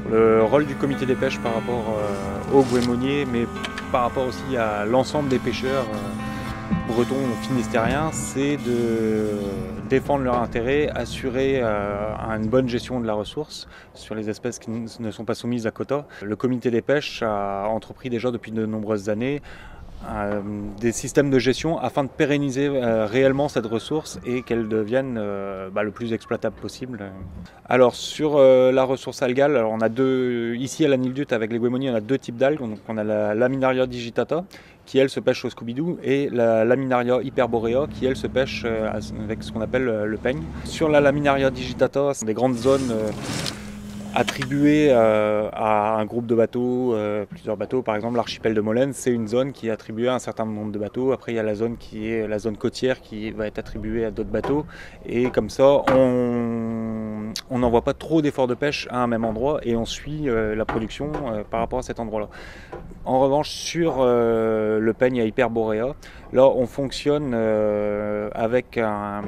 Le rôle du comité des pêches par rapport aux goémoniers, mais par rapport aussi à l'ensemble des pêcheurs bretons ou finistériens, c'est de défendre leurs intérêts, assurer une bonne gestion de la ressource sur les espèces qui ne sont pas soumises à quota. Le comité des pêches a entrepris déjà depuis de nombreuses années des systèmes de gestion afin de pérenniser réellement cette ressource et qu'elle devienne le plus exploitable possible. Alors sur la ressource algale, alors on a ici à la Nildut avec les goémonies, on a deux types d'algues. Donc on a la Laminaria digitata qui elle se pêche au Scooby-Doo et la Laminaria hyperborea qui elle se pêche avec ce qu'on appelle le peigne. Sur la Laminaria digitata, c'est des grandes zones attribué à un groupe de bateaux, plusieurs bateaux. Par exemple, l'archipel de Molène, c'est une zone qui est attribuée à un certain nombre de bateaux. Après, il y a la zone qui est la zone côtière qui va être attribuée à d'autres bateaux. Et comme ça, on n'envoie pas trop d'efforts de pêche à un même endroit et on suit la production par rapport à cet endroit-là. En revanche, sur le peigne à Hyperborea, là, on fonctionne avec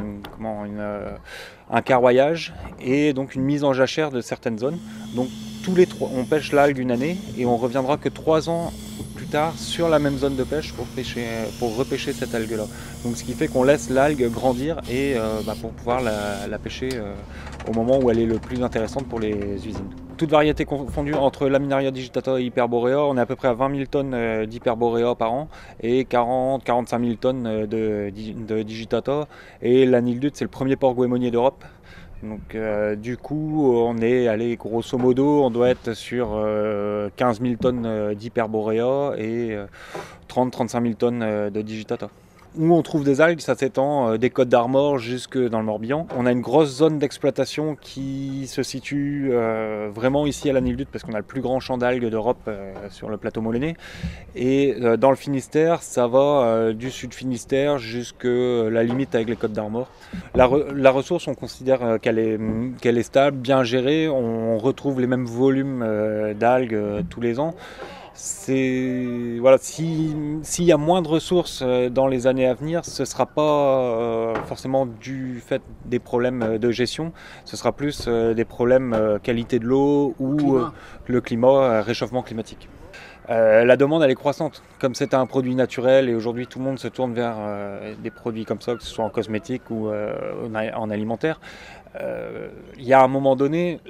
un carroyage et donc une mise en jachère de certaines zones. Donc on pêche l'algue une année et on reviendra que 3 ans plus tard sur la même zone de pêche pour repêcher cette algue-là. Donc ce qui fait qu'on laisse l'algue grandir et pour pouvoir la pêcher au moment où elle est le plus intéressante pour les usines. Toutes variétés confondues entre Laminaria digitata et Hyperborea, on est à peu près à 20 000 tonnes d'Hyperborea par an et 40-45 000 tonnes de digitata. Et la Nildut, c'est le premier port goémonier d'Europe. Donc du coup, on est allé grosso modo, on doit être sur 15 000 tonnes d'Hyperborea et 30-35 000 tonnes de digitata. Où on trouve des algues, ça s'étend des Côtes d'Armor jusque dans le Morbihan. On a une grosse zone d'exploitation qui se situe vraiment ici à la Nildut parce qu'on a le plus grand champ d'algues d'Europe sur le plateau molenais. Et dans le Finistère, ça va du sud Finistère jusque la limite avec les Côtes d'Armor. La ressource, on considère qu'elle est stable, bien gérée. On retrouve les mêmes volumes d'algues tous les ans. S'il y a moins de ressources dans les années à venir, ce ne sera pas forcément du fait des problèmes de gestion, ce sera plus des problèmes qualité de l'eau ou le climat, réchauffement climatique. La demande elle est croissante, comme c'est un produit naturel et aujourd'hui tout le monde se tourne vers des produits comme ça, que ce soit en cosmétique ou en alimentaire. Il y a un moment donné,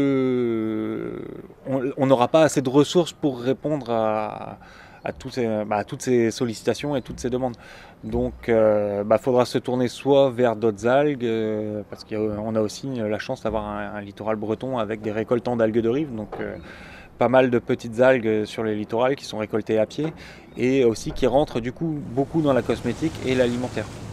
on n'aura pas assez de ressources pour répondre à toutes ces sollicitations et toutes ces demandes. Donc faudra se tourner soit vers d'autres algues, parce qu'on a aussi la chance d'avoir un littoral breton avec des récoltants d'algues de rive. Donc, pas mal de petites algues sur les littorales qui sont récoltées à pied et aussi qui rentrent du coup beaucoup dans la cosmétique et l'alimentaire.